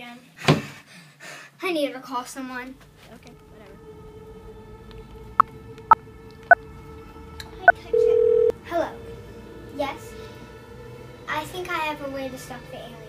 again. I need to call someone. Okay, whatever. Hello. Yes? I think I have a way to stop the aliens.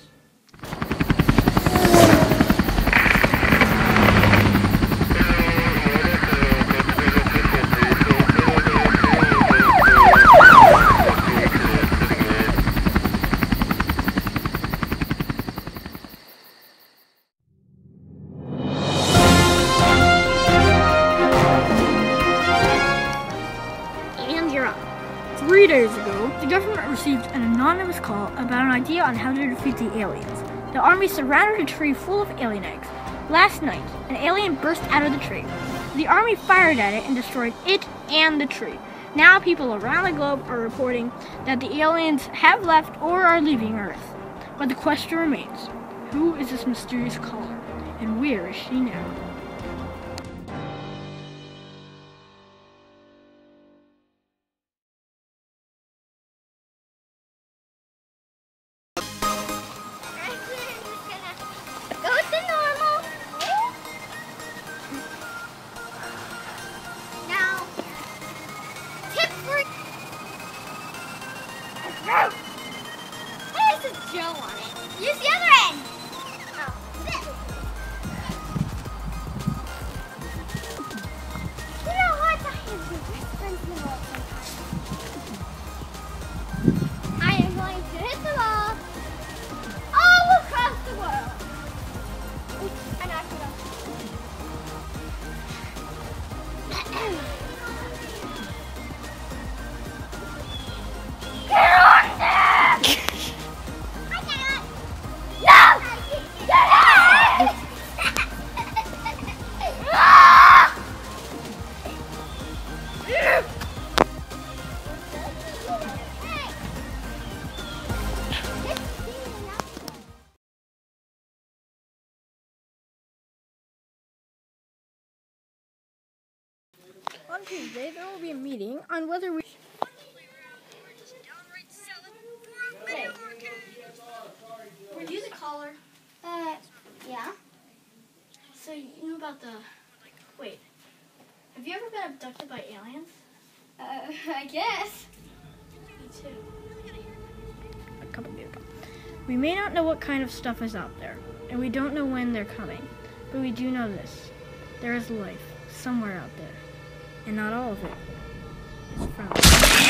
And you're up. 3 days ago, the government received an anonymous call about an idea on how to defeat the aliens. The army surrounded a tree full of alien eggs. Last night, an alien burst out of the tree. The army fired at it and destroyed it and the tree. Now people around the globe are reporting that the aliens have left or are leaving Earth. But the question remains, who is this mysterious caller and where is she now? Go to normal. Now, tip for... Hey, this is Joe on it. Use the other end. Oh, this. You know what? I have the best friends in the world sometimes. I am going to hit the ball all across the world. I knocked it off. Get on there! I cannot. No! Get it! Ah! On Tuesday, there will be a meeting on whether we... Were you the caller? Yeah. So you know about the... Wait. Have you ever been abducted by aliens? I guess. Me too. A couple years ago. We may not know what kind of stuff is out there, and we don't know when they're coming, but we do know this. There is life somewhere out there, and not all of it is from